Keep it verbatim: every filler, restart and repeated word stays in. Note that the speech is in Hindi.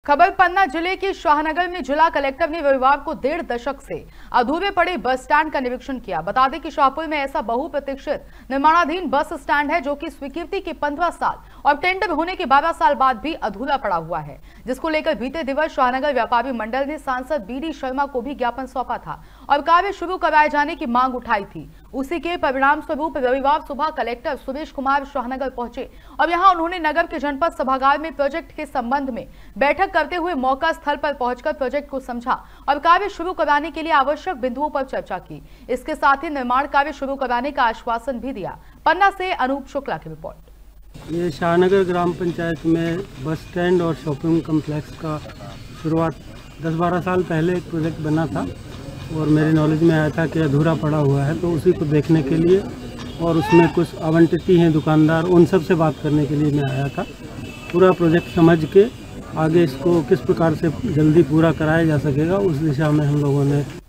खबर पन्ना जिले के शाहनगर में जिला कलेक्टर ने रविवार को डेढ़ दशक से अधूरे पड़े बस स्टैंड का निरीक्षण किया। बता दें कि शाहपुर में ऐसा बहुप्रतीक्षित निर्माणाधीन बस स्टैंड है जो कि स्वीकृति के पंद्रह साल और टेंडर होने के बारह साल बाद भी अधूरा पड़ा हुआ है, जिसको लेकर बीते दिवस शाहनगर व्यापारी मंडल ने सांसद बी डी शर्मा को भी ज्ञापन सौंपा था और कार्य शुरू कराए जाने की मांग उठाई थी। उसी के परिणाम स्वरूप रविवार सुबह कलेक्टर सुरेश कुमार शाहनगर पहुंचे और यहां उन्होंने नगर के जनपद सभागार में प्रोजेक्ट के संबंध में बैठक करते हुए मौका स्थल पर पहुंचकर प्रोजेक्ट को समझा और कार्य शुरू कराने के लिए आवश्यक बिंदुओं पर चर्चा की। इसके साथ ही निर्माण कार्य शुरू कराने का आश्वासन भी दिया। पन्ना से अनूप शुक्ला की रिपोर्ट। ये शाहनगर ग्राम पंचायत में बस स्टैंड और शॉपिंग कम्प्लेक्स का शुरुआत दस बारह साल पहले एक प्रोजेक्ट बना था और मेरे नॉलेज में आया था कि अधूरा पड़ा हुआ है, तो उसी को देखने के लिए और उसमें कुछ आवंटित हैं दुकानदार, उन सब से बात करने के लिए मैं आया था। पूरा प्रोजेक्ट समझ के आगे इसको किस प्रकार से जल्दी पूरा कराया जा सकेगा उस दिशा में हम लोगों ने